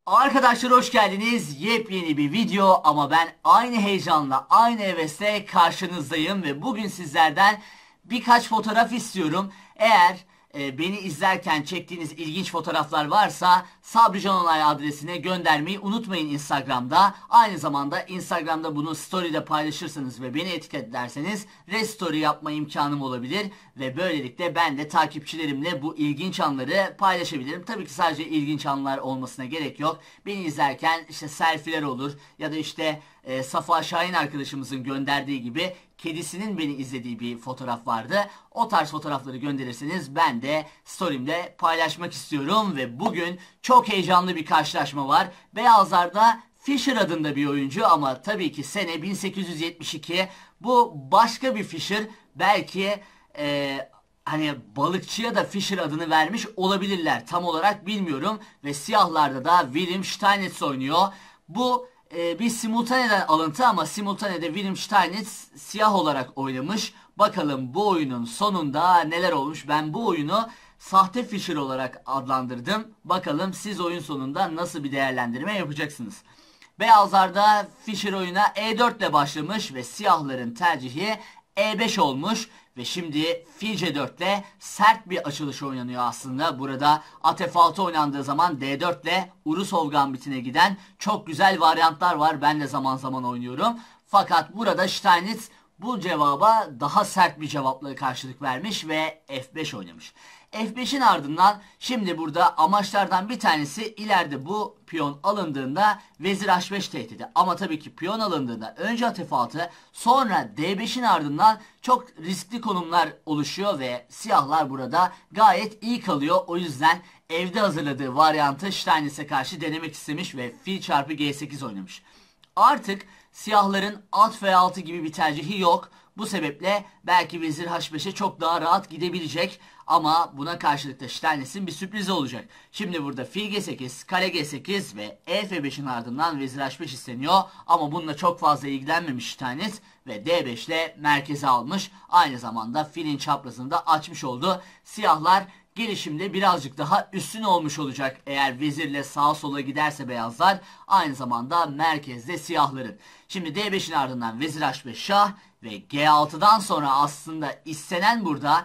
Arkadaşlar hoş geldiniz. Yepyeni bir video ama ben aynı heyecanla, aynı hevesle karşınızdayım ve bugün sizlerden birkaç fotoğraf istiyorum. Eğer beni izlerken çektiğiniz ilginç fotoğraflar varsa Sabrican Onay adresine göndermeyi unutmayın Instagram'da. Aynı zamanda Instagram'da bunu story'de paylaşırsanız ve beni etiketlerseniz restory yapma imkanım olabilir ve böylelikle ben de takipçilerimle bu ilginç anları paylaşabilirim. Tabii ki sadece ilginç anlar olmasına gerek yok. Beni izlerken işte selfie'ler olur ya da işte Safa Şahin arkadaşımızın gönderdiği gibi kedisinin beni izlediği bir fotoğraf vardı. O tarz fotoğrafları gönderirseniz ben de story'imde paylaşmak istiyorum ve bugün çok heyecanlı bir karşılaşma var. Beyazlar'da Fischer adında bir oyuncu ama tabii ki sene 1872. Bu başka bir Fischer. Belki hani balıkçıya da Fischer adını vermiş olabilirler. Tam olarak bilmiyorum. Ve siyahlarda da William Steinitz oynuyor. Bu bir simultaneden alıntı ama simultanede William Steinitz siyah olarak oynamış. Bakalım bu oyunun sonunda neler olmuş. Ben bu oyunu sahte Fischer olarak adlandırdım. Bakalım siz oyun sonunda nasıl bir değerlendirme yapacaksınız. Beyazlarda Fischer oyuna E4 ile başlamış ve siyahların tercihi E5 olmuş. Ve şimdi fil C4 ile sert bir açılış oynanıyor aslında. Burada at F6 oynandığı zaman D4 ile Urusov gambitine giden çok güzel varyantlar var. Ben de zaman zaman oynuyorum. Fakat burada Steinitz bu cevaba daha sert bir cevapla karşılık vermiş ve F5 oynamış. F5'in ardından şimdi burada amaçlardan bir tanesi ileride bu piyon alındığında vezir H5 tehdidi. Ama tabii ki piyon alındığında önce at F6 sonra D5'in ardından çok riskli konumlar oluşuyor ve siyahlar burada gayet iyi kalıyor. O yüzden evde hazırladığı varyantı Steinitz'e karşı denemek istemiş ve fil çarpı G8 oynamış. Artık siyahların at F6 gibi bir tercihi yok. Bu sebeple belki vezir H5'e çok daha rahat gidebilecek. Ama buna karşılık da Steinitz'in bir sürprizi olacak. Şimdi burada fil G8, kale G8 ve e F5'in ardından vezir H5 isteniyor. Ama bununla çok fazla ilgilenmemiş Steinitz ve D5 ile merkeze almış. Aynı zamanda filin çaprazını da açmış oldu. Siyahlar gelişimde birazcık daha üstün olmuş olacak eğer vezirle sağa sola giderse beyazlar. Aynı zamanda merkezde siyahların. Şimdi D5'in ardından vezir H5 şah ve G6'dan sonra aslında istenen burada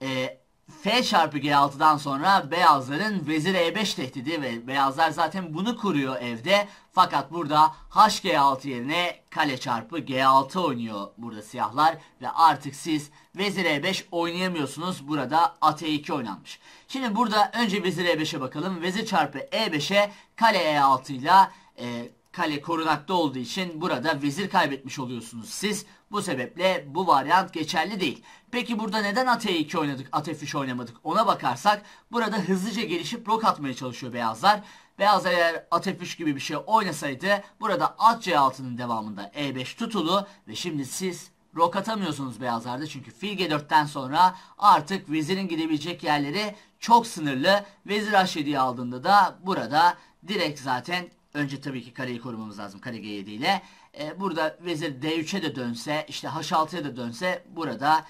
F çarpı G6'dan sonra beyazların vezir E5 tehdidi ve beyazlar zaten bunu kuruyor evde. Fakat burada HG6 yerine kale çarpı G6 oynuyor burada siyahlar ve artık siz vezir E5 oynayamıyorsunuz. Burada at E2 oynanmış. Şimdi burada önce vezir E5'e bakalım. Vezir çarpı E5'e kale E6 ile kale korunakta olduğu için burada vezir kaybetmiş oluyorsunuz siz. Bu sebeple bu varyant geçerli değil. Peki burada neden at E2 oynadık, at F3 oynamadık ona bakarsak burada hızlıca gelişip rok atmaya çalışıyor beyazlar. Beyazlar eğer at F3 gibi bir şey oynasaydı burada at C6'nın devamında E5 tutulu ve şimdi siz rok atamıyorsunuz beyazlarda çünkü fil G4'ten sonra artık vezirin gidebilecek yerleri çok sınırlı. Vezir H7'yi aldığında da burada direkt zaten önce tabii ki kareyi korumamız lazım kare G7 ile. Burada vezir D3'e de dönse işte H6'ya da dönse burada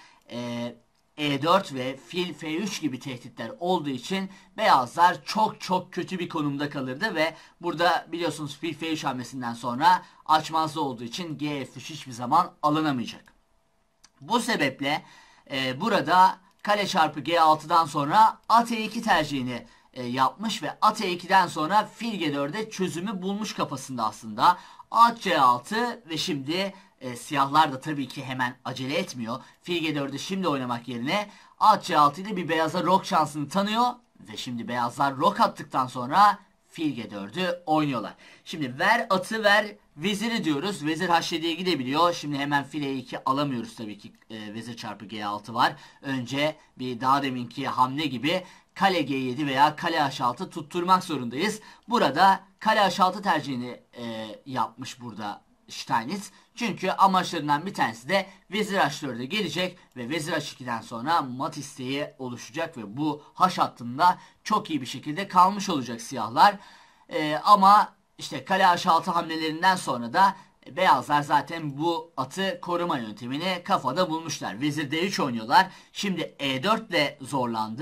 E4 ve fil F3 gibi tehditler olduğu için beyazlar çok çok kötü bir konumda kalırdı ve burada biliyorsunuz fil F3 hamlesinden sonra açmazlı olduğu için G3 hiçbir zaman alınamayacak. Bu sebeple burada kale çarpı G6'dan sonra at E2 tercihini yapmış ve at E2'den sonra fil G4'e çözümü bulmuş kafasında aslında. At C6 ve şimdi siyahlar da tabii ki hemen acele etmiyor. Fil G4'ü şimdi oynamak yerine at C6 ile bir beyaza rok şansını tanıyor ve şimdi beyazlar rok attıktan sonra fil G4'ü oynuyorlar. Şimdi ver atı ver veziri diyoruz. Vezir H7'ye gidebiliyor. Şimdi hemen fil E2 alamıyoruz tabii ki. Vezir çarpı G6 var. Önce bir daha deminki hamle gibi kale G7 veya kale H6 tutturmak zorundayız. Burada kale H6 tercihini yapmış burada Steinitz. Çünkü amaçlarından bir tanesi de vezir H4'e gelecek ve vezir H2'den sonra mat isteği oluşacak ve bu H hattında çok iyi bir şekilde kalmış olacak siyahlar. Ama işte kale H6 hamlelerinden sonra da beyazlar zaten bu atı koruma yöntemini kafada bulmuşlar. Vezir D3 oynuyorlar. Şimdi E4 ile zorlandı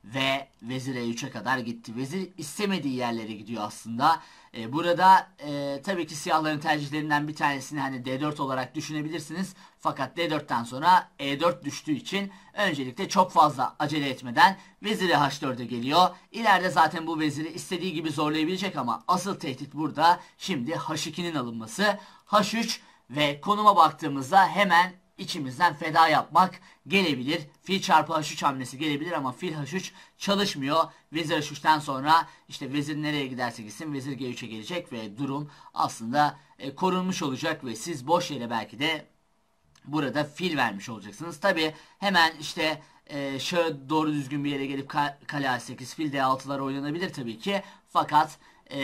ve vezir E3'e kadar gitti. Vezir istemediği yerlere gidiyor aslında. Burada tabii ki siyahların tercihlerinden bir tanesini hani D4 olarak düşünebilirsiniz. Fakat D4'ten sonra E4 düştüğü için öncelikle çok fazla acele etmeden veziri H4'e geliyor. İleride zaten bu veziri istediği gibi zorlayabilecek ama asıl tehdit burada şimdi H2'nin alınması. H3 ve konuma baktığımızda hemen içimizden feda yapmak gelebilir. Fil çarpı H3 hamlesi gelebilir ama fil H3 çalışmıyor. Vezir H3'ten sonra işte vezir nereye giderse gitsin vezir G3'e gelecek ve durum aslında korunmuş olacak ve siz boş yere belki de burada fil vermiş olacaksınız. Tabi hemen işte şöyle doğru düzgün bir yere gelip kale A8 fil D6'lar oynanabilir tabii ki. Fakat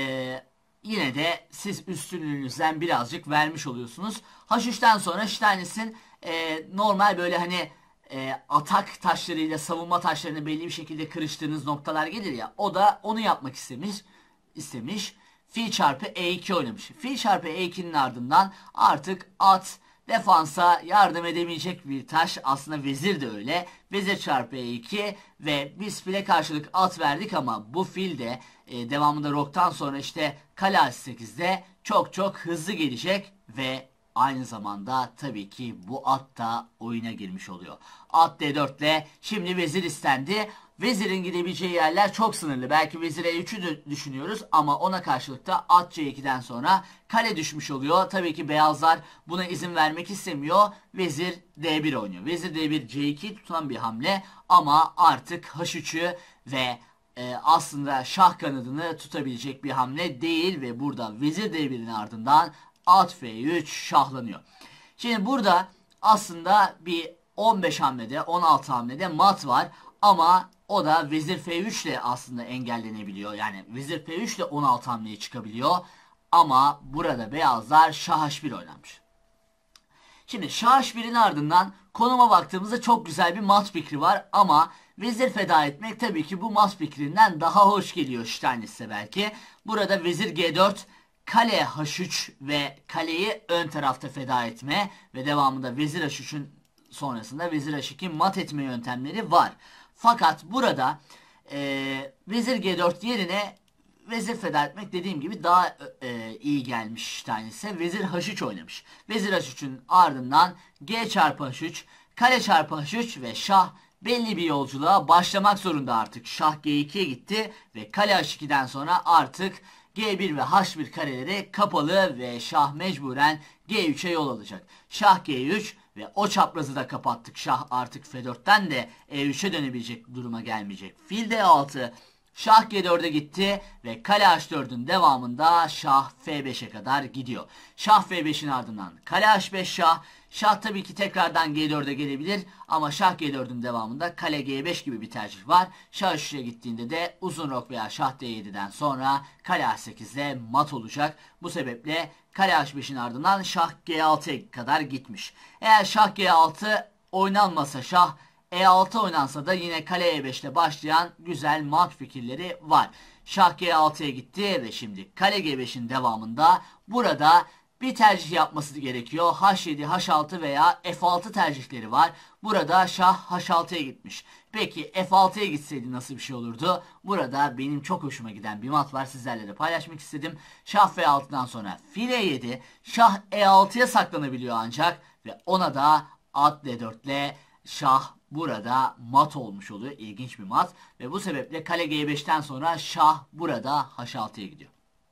yine de siz üstünlüğünüzden birazcık vermiş oluyorsunuz. H3'ten sonra Steinitz normal böyle hani atak taşlarıyla savunma taşlarını belli bir şekilde kırıştığınız noktalar gelir ya. O da onu yapmak istemiş. Fil çarpı E2 oynamış. Fil çarpı E2'nin ardından artık at defansa yardım edemeyecek bir taş. Aslında vezir de öyle. Vezir çarpı E2 ve biz file karşılık at verdik ama bu fil de devamında roktan sonra işte kale A8'de çok hızlı gelecek ve aynı zamanda tabii ki bu at da oyuna girmiş oluyor. At D4 ile şimdi vezir istendi. Vezirin gidebileceği yerler çok sınırlı. Belki vezir E3'ü düşünüyoruz ama ona karşılık da at C2'den sonra kale düşmüş oluyor. Tabii ki beyazlar buna izin vermek istemiyor. Vezir D1 oynuyor. Vezir D1 C2 tutan bir hamle ama artık H3'ü ve aslında şah kanadını tutabilecek bir hamle değil ve burada vezir D1'in ardından at F3 şahlanıyor. Şimdi burada aslında bir 15 hamlede 16 hamlede mat var ama o da vezir F3 ile aslında engellenebiliyor. Yani vezir F3 ile 16 hamleye çıkabiliyor ama burada beyazlar şah H1 oynamış. Şimdi şah H1'in ardından konuma baktığımızda çok güzel bir mat fikri var ama vezir feda etmek tabii ki bu mat fikrinden daha hoş geliyor Steinitz'e belki. Burada vezir G4 kale H3 ve kaleyi ön tarafta feda etme ve devamında vezir H3'ün sonrasında vezir H2 mat etme yöntemleri var. Fakat burada vezir G4 yerine vezir feda etmek dediğim gibi daha iyi gelmiş Steinitz'e. Vezir H3 oynamış. Vezir H3'ün ardından G çarpı H3, kale çarpı H3 ve şah belli bir yolculuğa başlamak zorunda artık. Şah G2'ye gitti ve kale H2'den sonra artık G1 ve H1 kareleri kapalı ve şah mecburen G3'e yol alacak. Şah G3 ve o çaprazı da kapattık. Şah artık F4'ten de E3'e dönebilecek duruma gelmeyecek. Fil D6, şah G4'e gitti ve kale H4'ün devamında şah F5'e kadar gidiyor. Şah F5'in ardından kale H5 şah. Şah tabii ki tekrardan G4'e gelebilir ama şah G4'ün devamında kale G5 gibi bir tercih var. Şah H3'e gittiğinde de uzun rok veya şah D7'den sonra kale H8'de mat olacak. Bu sebeple kale H5'in ardından şah G6'ya kadar gitmiş. Eğer şah G6 oynanmasa şah E6 oynansa da yine kale E5'te başlayan güzel mat fikirleri var. Şah G6'ya gitti ve şimdi kale G5'in devamında burada bir tercih yapması gerekiyor. H7, H6 veya F6 tercihleri var. Burada şah H6'ya gitmiş. Peki F6'ya gitseydi nasıl bir şey olurdu? Burada benim çok hoşuma giden bir mat var. Sizlerle de paylaşmak istedim. Şah F6'dan sonra fil E7, şah E6'ya saklanabiliyor ancak ve ona da at D4 ile şah burada mat olmuş oluyor. İlginç bir mat ve bu sebeple kale G5'ten sonra şah burada H6'ya gidiyor.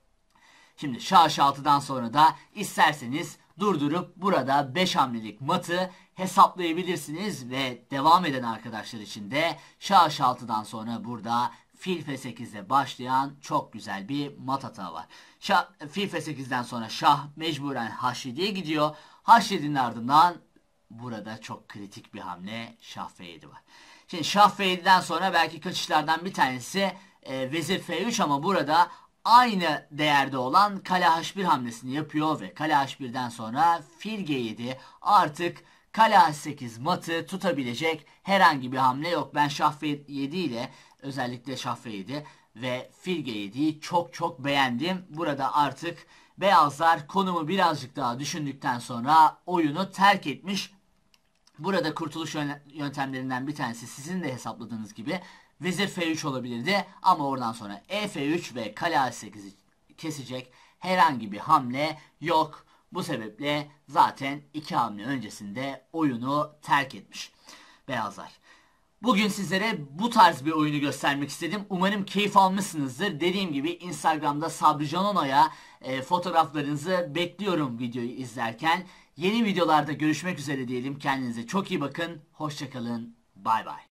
Şimdi şah H6'dan sonra da isterseniz durdurup burada 5 hamlelik matı hesaplayabilirsiniz ve devam eden arkadaşlar için de şah H6'dan sonra burada fil F8'e başlayan çok güzel bir mat hata var. Fil F8'den sonra şah mecburen H7'ye gidiyor. H7'nin ardından burada çok kritik bir hamle şah F7 var. Şimdi şah F7'den sonra belki kaçışlardan bir tanesi vezir F3 ama burada aynı değerde olan kale H1 hamlesini yapıyor ve kale H1'den sonra fil G7 artık kale H8 matı tutabilecek herhangi bir hamle yok. Ben şah F7 ile özellikle şah F7 ve fil G7'yi çok beğendim. Burada artık beyazlar konumu birazcık daha düşündükten sonra oyunu terk etmiş. Burada kurtuluş yöntemlerinden bir tanesi sizin de hesapladığınız gibi vezir F3 olabilirdi ama oradan sonra F3 ve kale A8'i kesecek herhangi bir hamle yok. Bu sebeple zaten 2 hamle öncesinde oyunu terk etmiş beyazlar. Bugün sizlere bu tarz bir oyunu göstermek istedim. Umarım keyif almışsınızdır. Dediğim gibi Instagram'da Sabrican Onay'a fotoğraflarınızı bekliyorum videoyu izlerken. Yeni videolarda görüşmek üzere diyelim. Kendinize çok iyi bakın. Hoşça kalın. Bay bay.